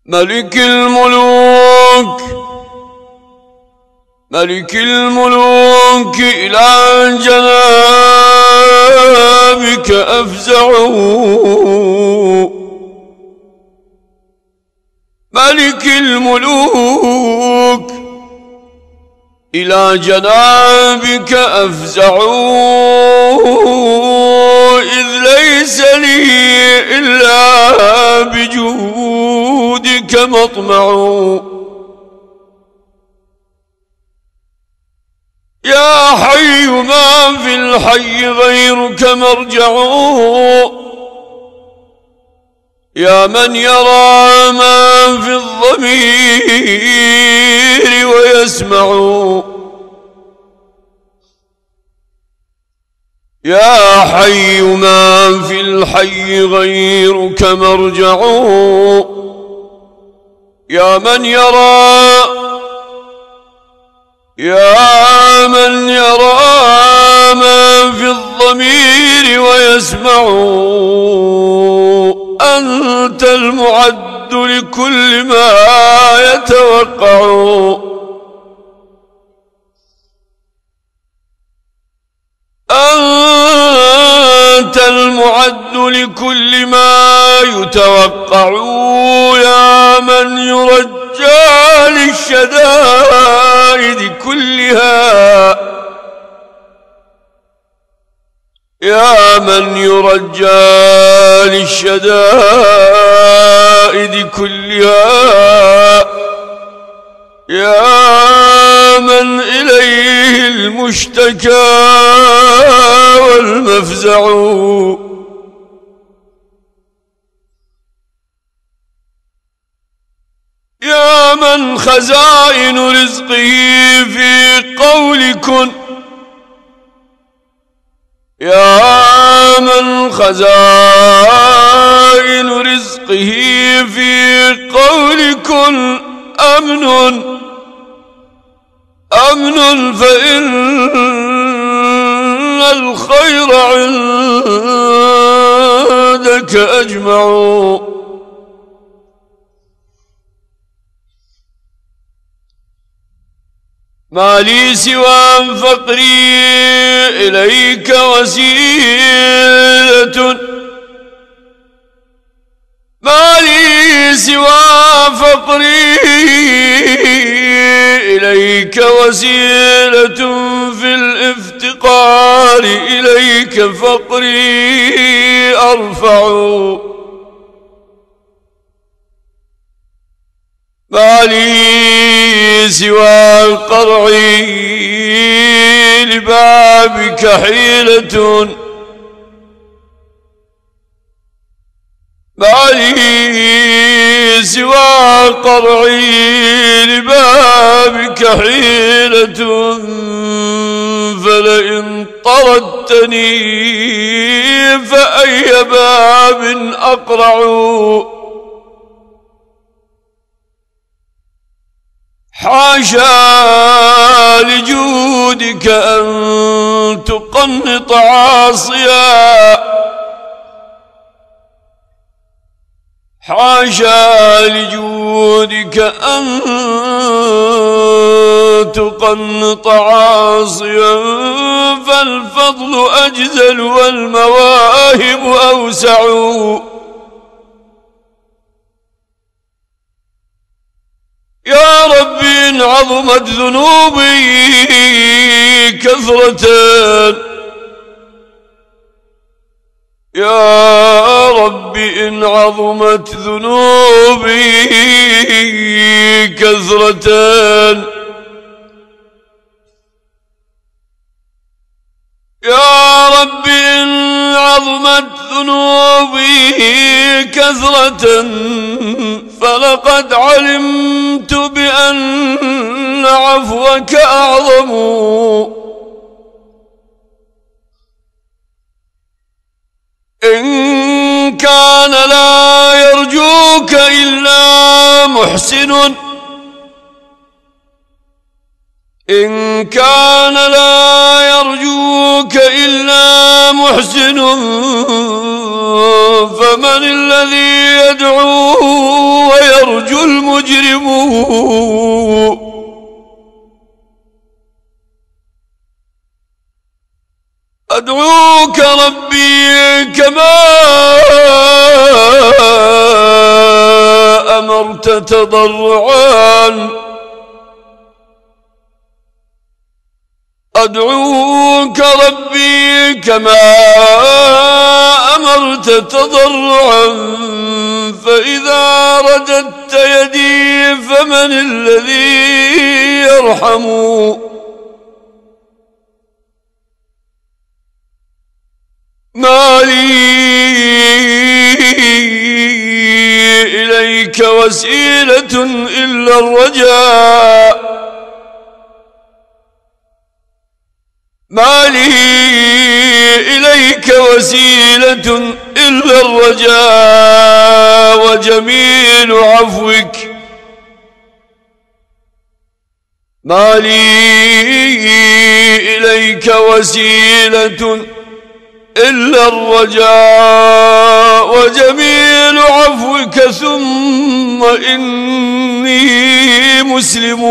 ملك الملوك ملك الملوك إلى جنابك أفزعوا ملك الملوك إلى جنابك أفزعوا إذ ليس لي إلا بجودك مطمع يا حي ما في الحي غيرك مرجع يا من يرى ما في الضمير ويسمع يا حي ما في الحي غيرك مرجع يا من يرى ما في الضمير ويسمع أنت المعد لكل ما يتوقع أنت المعد لكل ما يتوقع يا من يرجى للشدائد كلها يا من يرجى للشدائد كلها يا من إليه المشتكى والمفزع يا من خزائن رزقه في قول كن يا من خزائن رزقه في قول كن أمن فإن الخير عندك أجمع ما لي سوى فقري إليك وسيلة ما لي سوى فقري إليك وسيلة في الافتقار إليك فقري أرفع ما لي سوى قرعي لبابك حيلة ما لي سوى قرعي لبابك حيلة فلئن طردتني فأي باب أقرع حاشا لجودك أن تقنط عاصيا حاشا لجودك أن تقنط عاصيا فالفضل أجزل والمواهب أوسع يا رب إن عظمت ذنوبي كثرة يا رب إن عظمت ذنوبي كثرة يا رب إن عظمت ذنوبي كثرة فلقد علمت بأن عفوك أعظم إن كان لا يرجوك إلا محسن إن كان لا يرجوك إلا محسن فمن الذي يدعو ويرجو أمرت تضرعا أدعوك ربي كما أمرت تضرعا فإذا رددت يدي فمن الذي يرحم ما لي إليك وسيلة إلا الرجاء ما لي إليك وسيلة إلا الرجاء وجميل عفوك ما لي إليك وسيلة إلا الرجاء وجميل عفوك ثم إني مسلم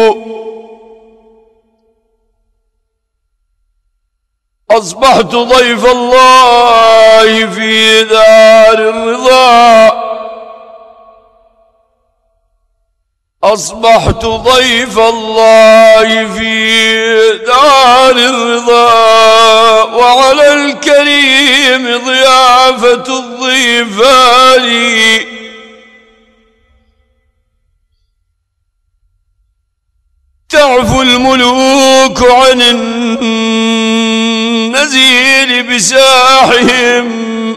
أصبحت ضيف الله في دار الرضا أصبحت ضيف الله في دار الرضا وعلى الكريم ضيافة الضيفان تعفو الملوك عن النزيل بساحهم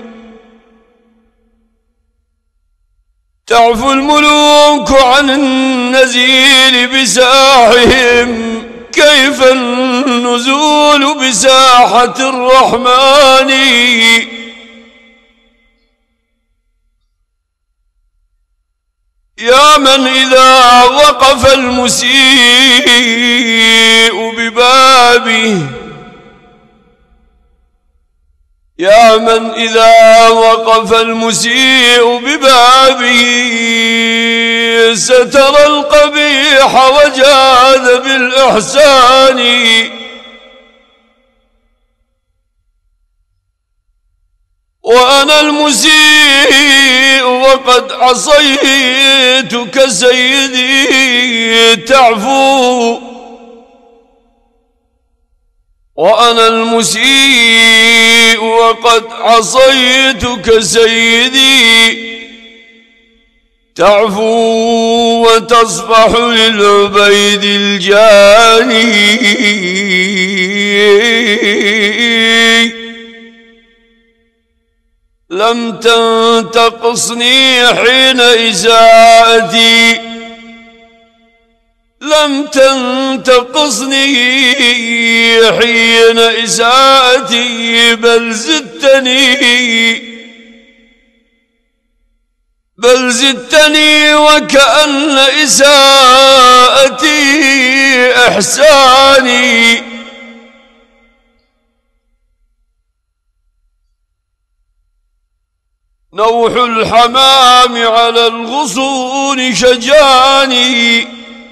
تعفو الملوك عن النزيل بساحهم كيف النزول بساحة الرحمن يا من إذا وقف المسيء ببابه يا من إذا وقف المسيء ببابه ستر القبيح وجاد بالإحسان وأنا المسيء وقد عصيتك سيدي تعفو وأنا المسيء وقد عصيتك سيدي تعفو وتصفح للعبيد الجاني لم تنتقصني حين إساءتي لم تنتقصني حين إساءتي بل زدتني وكأن إساءتي إحساني نوح الحمام على الغصون شجاني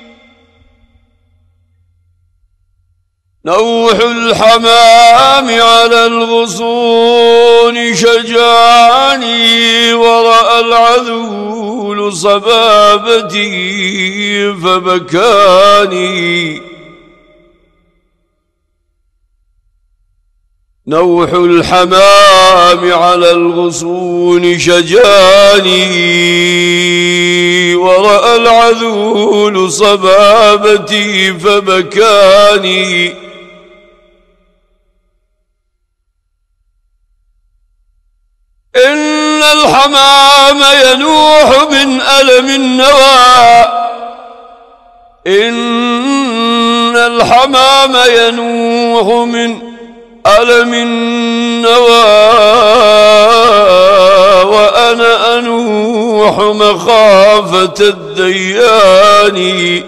نوح الحمام على الغصون شجاني ورأى العذول صبابتي فبكاني نوح الحمام على الغصون شجاني ورأى العذول صبابتي فبكاني إن الحمام ينوح من ألم النوى إن الحمام ينوح من ألم النوى وأنا أنوح مخافة الديان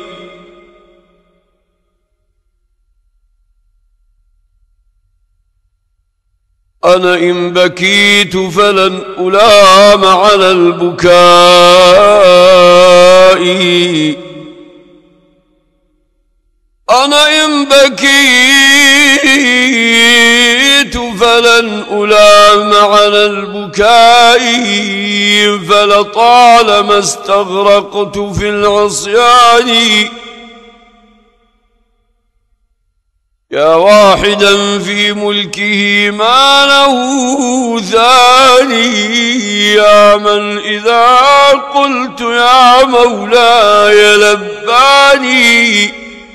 أنا إن بكيت فلن ألام على البكاء أنا إن بكيت فلن فلن ألام على البكاء فلطالما استغرقت في العصيان. يا واحدا في ملكه ما له ثاني، يا من إذا قلت يا مولاي لباني.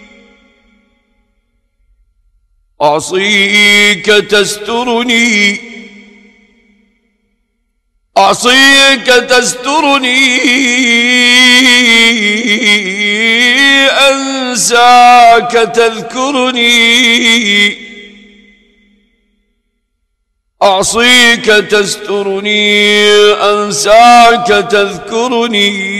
أعصيك تسترني أعصيك تسترني أنساك تذكرني. أعصيك تسترني أنساك تذكرني،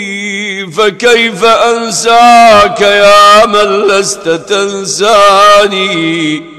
فكيف أنساك يا من لست تنساني.